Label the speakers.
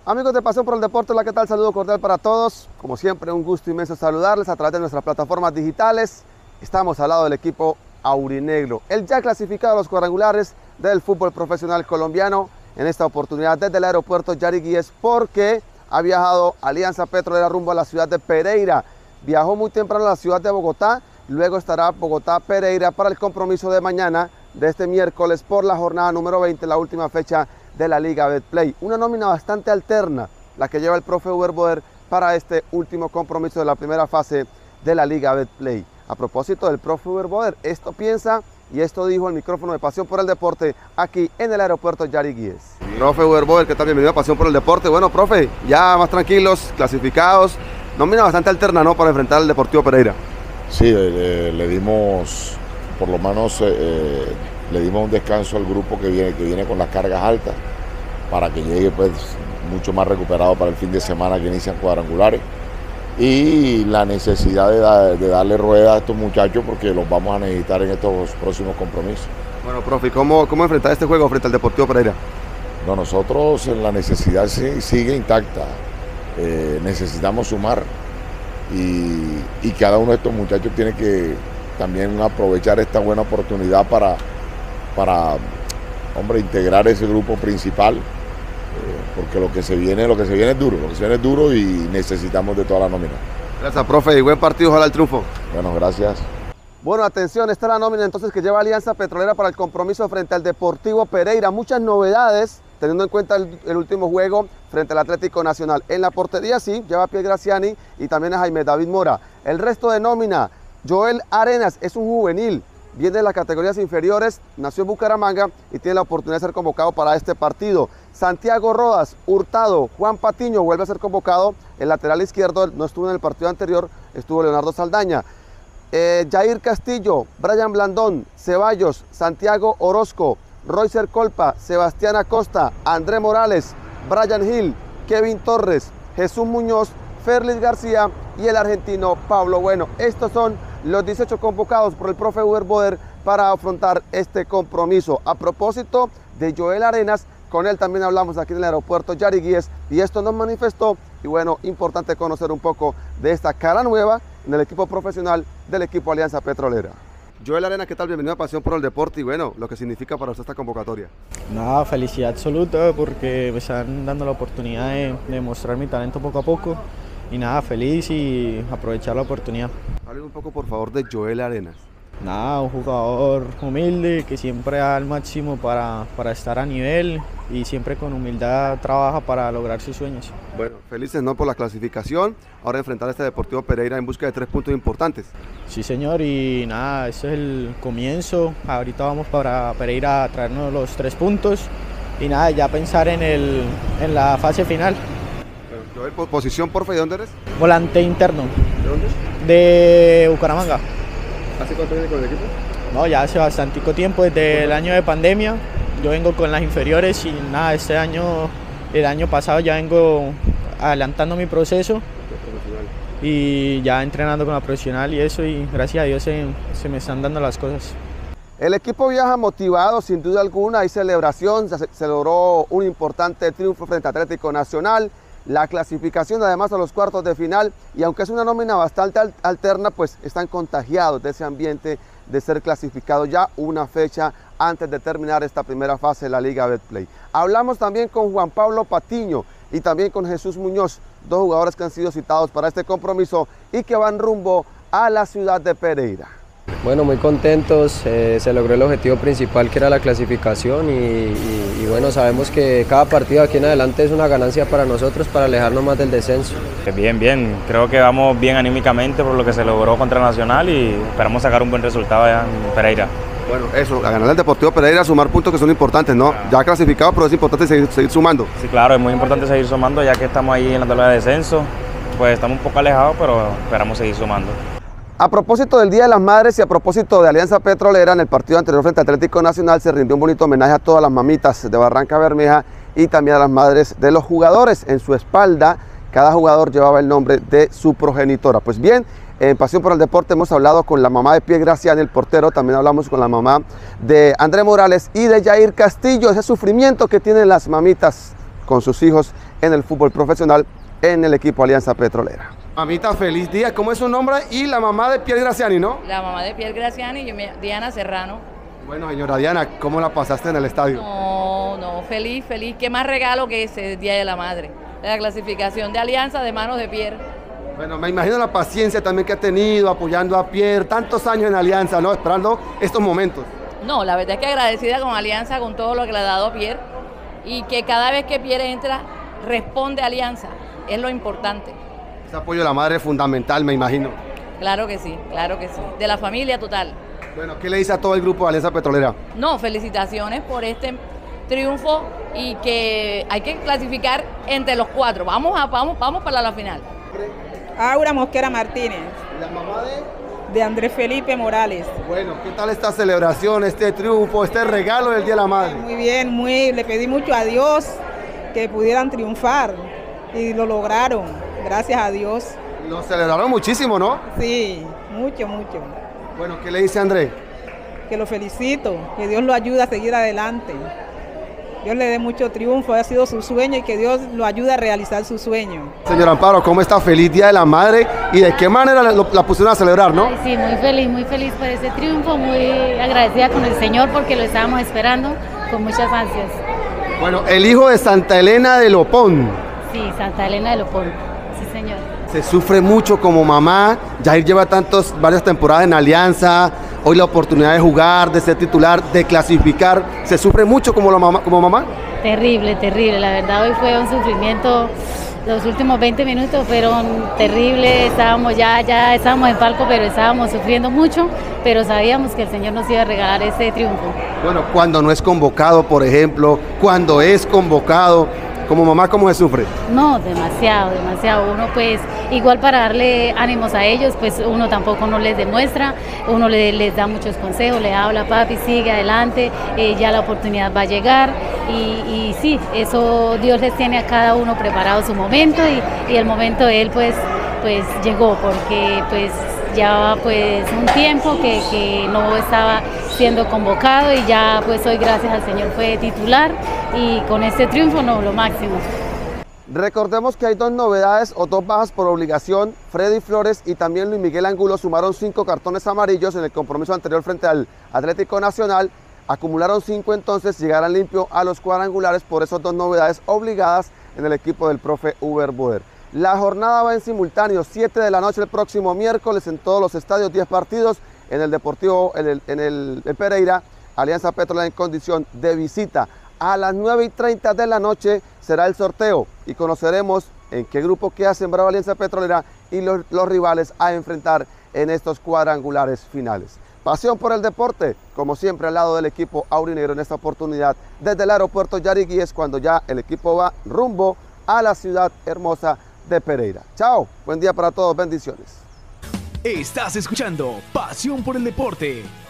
Speaker 1: Amigos de Pasión por el Deporte, hola, ¿qué tal? Saludo cordial para todos. Como siempre, un gusto inmenso saludarles a través de nuestras plataformas digitales. Estamos al lado del equipo aurinegro, el ya clasificado a los cuadrangulares del fútbol profesional colombiano. En esta oportunidad desde el aeropuerto Yari Guíez, porque ha viajado Alianza Petrolera rumbo a la ciudad de Pereira. Viajó muy temprano a la ciudad de Bogotá, luego estará Bogotá-Pereira para el compromiso de mañana, de este miércoles, por la jornada número 20, la última fecha de la Liga Betplay. Una nómina bastante alterna, la que lleva el profe Uber Boder para este último compromiso de la primera fase de la Liga Betplay. A propósito del profe Uber Boder, esto piensa y esto dijo el micrófono de Pasión por el Deporte aquí en el aeropuerto Yari Guíez. Profe Uber Boder, ¿qué tal? Bienvenido a Pasión por el Deporte. Bueno, profe, ya más tranquilos, clasificados, nómina bastante alterna, ¿no?, para enfrentar al Deportivo Pereira.
Speaker 2: Sí, le dimos, por lo menos, le dimos un descanso al grupo que viene con las cargas altas, para que llegue pues mucho más recuperado para el fin de semana que inician cuadrangulares, y la necesidad de darle rueda a estos muchachos porque los vamos a necesitar en estos próximos compromisos. Bueno, profe, ¿cómo enfrentar este juego frente al Deportivo Pereira? No, nosotros la necesidad sigue intacta, necesitamos sumar y cada uno de estos muchachos tiene que también aprovechar esta buena oportunidad para integrar ese grupo principal, porque lo que se viene es duro, y necesitamos de toda la nómina.
Speaker 1: Gracias, profe, y buen partido, ojalá el triunfo.
Speaker 2: Bueno, gracias.
Speaker 1: Bueno, atención, esta es la nómina entonces que lleva Alianza Petrolera para el compromiso frente al Deportivo Pereira. Muchas novedades, teniendo en cuenta el último juego frente al Atlético Nacional. En la portería sí, lleva a Pier Graciani y también a Jaime David Mora. El resto de nómina: Joel Arenas es un juvenil, viene de las categorías inferiores, nació en Bucaramanga y tiene la oportunidad de ser convocado para este partido. Santiago Rodas, Hurtado, Juan Patiño vuelve a ser convocado, el lateral izquierdo no estuvo en el partido anterior, estuvo Leonardo Saldaña. Jair Castillo, Brian Blandón, Ceballos, Santiago Orozco, Roycer Colpa, Sebastián Acosta, André Morales, Brian Hill, Kevin Torres, Jesús Muñoz, Ferlis García y el argentino Pablo Bueno. Estos son los 18 convocados por el profe Uber Boder para afrontar este compromiso. A propósito de Joel Arenas, con él también hablamos aquí en el aeropuerto Yari Guíez y esto nos manifestó. Y bueno, importante conocer un poco de esta cara nueva en el equipo profesional del equipo Alianza Petrolera. Joel Arenas, ¿qué tal? Bienvenido a Pasión por el Deporte y bueno, lo que significa para usted esta convocatoria.
Speaker 3: Nada, felicidad absoluta porque me están dando la oportunidad de mostrar mi talento poco a poco y nada, feliz y aprovechar la oportunidad.
Speaker 1: Hable un poco por favor de Joel Arenas.
Speaker 3: Nada, un jugador humilde que siempre da el máximo para estar a nivel y siempre con humildad trabaja para lograr sus sueños.
Speaker 1: Bueno, felices no por la clasificación, ahora enfrentar a este Deportivo Pereira en busca de 3 puntos importantes.
Speaker 3: Sí señor, y nada, este es el comienzo, ahorita vamos para Pereira a traernos los 3 puntos y nada, ya pensar en la fase final.
Speaker 1: Bueno, Joel, posición porfa, ¿y dónde eres?
Speaker 3: Volante interno.
Speaker 1: ¿De dónde?
Speaker 3: De Bucaramanga.
Speaker 1: ¿Hace cuánto viene con el equipo?
Speaker 3: No, ya hace bastante tiempo, desde el año de pandemia. Yo vengo con las inferiores y nada, el año pasado ya vengo adelantando mi proceso y ya entrenando con la profesional y eso, y gracias a Dios se me están dando las cosas.
Speaker 1: El equipo viaja motivado, sin duda alguna, hay celebración, se logró un importante triunfo frente a Atlético Nacional, la clasificación además a los cuartos de final, y aunque es una nómina bastante alterna, pues están contagiados de ese ambiente de ser clasificado ya una fecha antes de terminar esta primera fase de la Liga Betplay. Hablamos también con Juan Pablo Patiño y también con Jesús Muñoz, dos jugadores que han sido citados para este compromiso y que van rumbo a la ciudad de Pereira.
Speaker 4: Bueno, muy contentos, se logró el objetivo principal, que era la clasificación y bueno, sabemos que cada partido aquí en adelante es una ganancia para nosotros para alejarnos más del descenso.
Speaker 5: Bien, creo que vamos bien anímicamente por lo que se logró contra Nacional y esperamos sacar un buen resultado allá en Pereira.
Speaker 1: Bueno, eso, a ganar el Deportivo Pereira, sumar puntos que son importantes, ¿no? Claro. Ya clasificados, pero es importante seguir sumando.
Speaker 5: Sí, claro, es muy importante seguir sumando, ya que estamos ahí en la tabla de descenso, pues estamos un poco alejados, pero esperamos seguir sumando.
Speaker 1: A propósito del Día de las Madres y a propósito de Alianza Petrolera, en el partido anterior frente al Atlético Nacional se rindió un bonito homenaje a todas las mamitas de Barranca Bermeja y también a las madres de los jugadores. En su espalda, cada jugador llevaba el nombre de su progenitora. Pues bien, en Pasión por el Deporte hemos hablado con la mamá de Pier Graciani, el portero, también hablamos con la mamá de André Morales y de Jair Castillo, ese sufrimiento que tienen las mamitas con sus hijos en el fútbol profesional en el equipo Alianza Petrolera. Mamita, feliz día. ¿Cómo es su nombre? Y la mamá de Pierre Graziani, ¿no?
Speaker 6: La mamá de Pierre Graziani y Diana Serrano.
Speaker 1: Bueno, señora Diana, ¿cómo la pasaste en el estadio?
Speaker 6: No, feliz. ¿Qué más regalo que ese Día de la Madre? La clasificación de Alianza de manos de Pierre.
Speaker 1: Bueno, me imagino la paciencia también que ha tenido apoyando a Pierre, tantos años en Alianza, ¿no? Esperando estos momentos.
Speaker 6: No, la verdad es que agradecida con Alianza, con todo lo que le ha dado Pierre, y que cada vez que Pierre entra, responde a Alianza, es lo importante.
Speaker 1: Ese apoyo de la madre es fundamental, me imagino.
Speaker 6: Claro que sí, de la familia total.
Speaker 1: Bueno, ¿qué le dice a todo el grupo de Alianza Petrolera?
Speaker 6: No, felicitaciones por este triunfo y que hay que clasificar entre los 4. Vamos para la final.
Speaker 7: Aura Mosquera Martínez.
Speaker 1: ¿La mamá
Speaker 7: de Andrés Felipe Morales.
Speaker 1: Bueno, ¿qué tal esta celebración, este triunfo, este regalo del Día de la Madre?
Speaker 7: Muy bien, le pedí mucho a Dios que pudieran triunfar y lo lograron, gracias a Dios.
Speaker 1: Lo celebraron muchísimo, ¿no?
Speaker 7: Sí, mucho.
Speaker 1: Bueno, ¿qué le dice Andrés?
Speaker 7: Que lo felicito, que Dios lo ayude a seguir adelante. Dios le dé mucho triunfo, ha sido su sueño y que Dios lo ayude a realizar su sueño.
Speaker 1: Señor Amparo, ¿cómo está? Feliz Día de la Madre y de qué manera la pusieron a celebrar, ¿no?
Speaker 8: Ay, sí, muy feliz por ese triunfo, muy agradecida con el Señor porque lo estábamos esperando con muchas ansias.
Speaker 1: Bueno, el hijo de Santa Elena de Lopón.
Speaker 8: Sí, Santa Elena de Lopón, sí señor.
Speaker 1: Se sufre mucho como mamá, Jair lleva varias temporadas en Alianza, hoy la oportunidad de jugar, de ser titular, de clasificar, ¿se sufre mucho como mamá?
Speaker 8: Terrible, la verdad hoy fue un sufrimiento, los últimos 20 minutos fueron terribles, ya estábamos en palco, pero estábamos sufriendo mucho, pero sabíamos que el Señor nos iba a regalar ese triunfo.
Speaker 1: Bueno, cuando no es convocado, por ejemplo, cuando es convocado, como mamá, ¿cómo se sufre?
Speaker 8: No, demasiado. Uno pues, igual para darle ánimos a ellos, pues uno tampoco no les demuestra, uno les da muchos consejos, le habla, papi, sigue adelante, ya la oportunidad va a llegar y sí, eso Dios les tiene a cada uno preparado su momento y el momento de él pues llegó porque pues ya pues un tiempo que no estaba siendo convocado y ya pues hoy gracias al Señor fue titular y con este triunfo no, lo máximo.
Speaker 1: Recordemos que hay dos novedades o dos bajas por obligación. Freddy Flores y también Luis Miguel Angulo sumaron 5 cartones amarillos en el compromiso anterior frente al Atlético Nacional. Acumularon 5, entonces llegarán limpio a los cuadrangulares por esas dos novedades obligadas en el equipo del profe Uber Boder. La jornada va en simultáneo, 7 de la noche el próximo miércoles en todos los estadios, 10 partidos en el Deportivo, en el Pereira, Alianza Petrolera en condición de visita. A las 9:30 de la noche será el sorteo y conoceremos en qué grupo queda sembrado Alianza Petrolera y los rivales a enfrentar en estos cuadrangulares finales. Pasión por el deporte, como siempre al lado del equipo aurinegro en esta oportunidad desde el aeropuerto Yariguíes cuando ya el equipo va rumbo a la ciudad hermosa de Pereira. Chao, buen día para todos, bendiciones.
Speaker 9: Estás escuchando Pasión por el Deporte.